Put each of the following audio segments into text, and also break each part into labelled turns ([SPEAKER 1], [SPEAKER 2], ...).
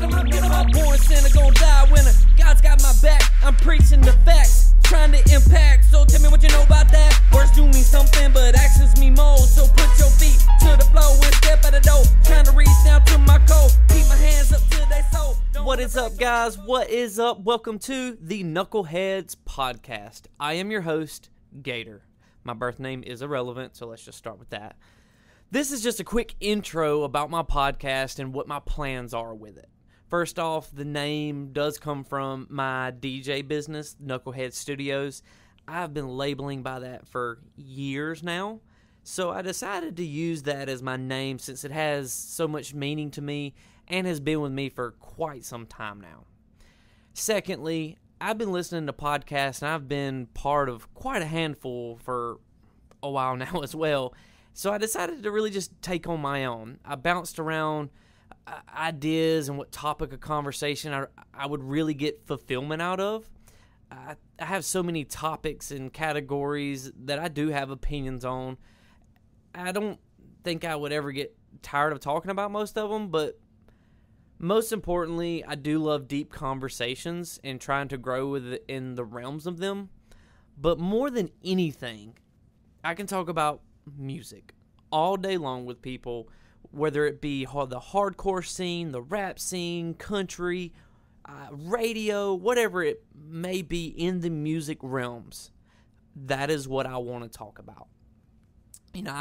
[SPEAKER 1] Get 'em up, born sinner, gon' die winner. God's got my back, I'm preaching the facts, trying to impact. So tell me what you know about that. Words do mean something, but actions mean more. So put your feet to the floor and step out the door. Trying to reach down to my core, keep my hands up to they soul. What is up, guys? What is up? Welcome to the Knuckleheads Podcast. I am your host, Gator. My birth name is irrelevant, so let's just start with that. This is just a quick intro about my podcast and what my plans are with it. First off, the name does come from my DJ business, Knucklehead Studios. I've been labeling by that for years now, so I decided to use that as my name since it has so much meaning to me and has been with me for quite some time now. Secondly, I've been listening to podcasts and I've been part of quite a handful for a while now as well. So I decided to really just take on my own. I bounced around ideas and what topic of conversation I would really get fulfillment out of. I have so many topics and categories that I do have opinions on. I don't think I would ever get tired of talking about most of them, but most importantly, I do love deep conversations and trying to grow within the realms of them. But more than anything, I can talk about music all day long with people, whether it be the hardcore scene, the rap scene, country, radio, whatever it may be in the music realms. That is what I want to talk about. You know,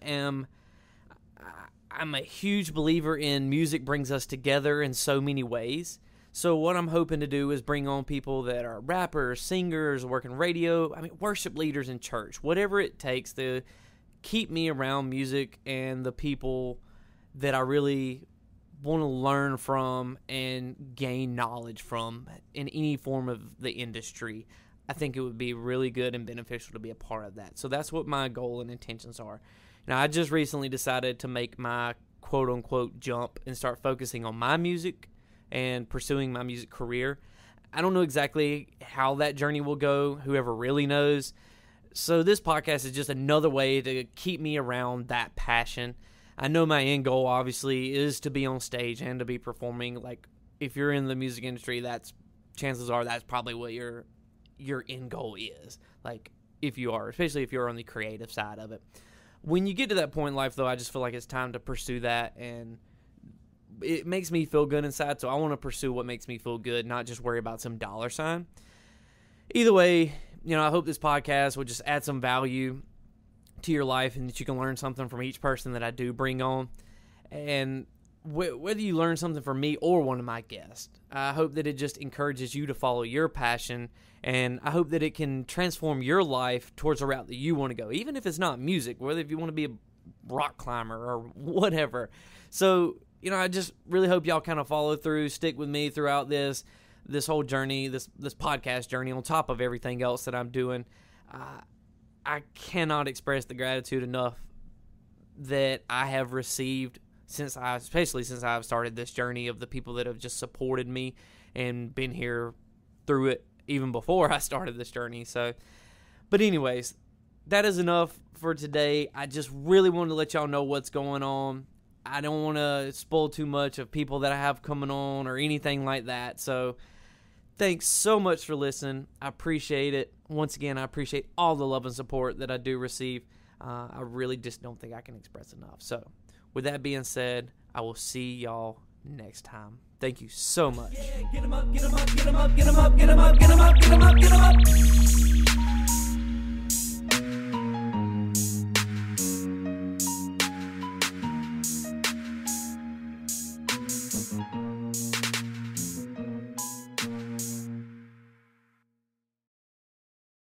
[SPEAKER 1] I'm a huge believer in music brings us together in so many ways. So what I'm hoping to do is bring on people that are rappers, singers, working radio, worship leaders in church, whatever it takes to keep me around music and the people that I really want to learn from and gain knowledge from in any form of the industry. I think it would be really good and beneficial to be a part of that. So that's what my goal and intentions are. Now, I just recently decided to make my quote-unquote jump and start focusing on my music and pursuing my music career. I don't know exactly how that journey will go. Whoever really knows. So this podcast is just another way to keep me around that passion. I know my end goal, obviously, is to be on stage and to be performing. Like, if you're in the music industry, chances are that's probably what your end goal is. Like, if you are, especially if you're on the creative side of it. When you get to that point in life, though, I just feel like it's time to pursue that, and it makes me feel good inside, so I want to pursue what makes me feel good, not just worry about some dollar sign. Either way, I hope this podcast will just add some value to your life and that you can learn something from each person that I do bring on. And whether you learn something from me or one of my guests, I hope that it just encourages you to follow your passion, and I hope that it can transform your life towards a route that you want to go, even if it's not music, whether if you want to be a rock climber or whatever. So, I just really hope y'all kind of follow through, stick with me throughout this whole journey, this podcast journey, on top of everything else that I'm doing. I cannot express the gratitude enough that I have received especially since I've started this journey, of the people that have just supported me and been here through it even before I started this journey. So, but anyways, that is enough for today. I just really wanted to let y'all know what's going on. I don't want to spoil too much of people that I have coming on or anything like that. So thanks so much for listening. I appreciate it. Once again, I appreciate all the love and support that I do receive. I really just don't think I can express enough. So with that being said, I will see y'all next time. Thank you so much. Yeah, get 'em up, get 'em up, get 'em up, get 'em up, get 'em up, get 'em up, get 'em up, get 'em up.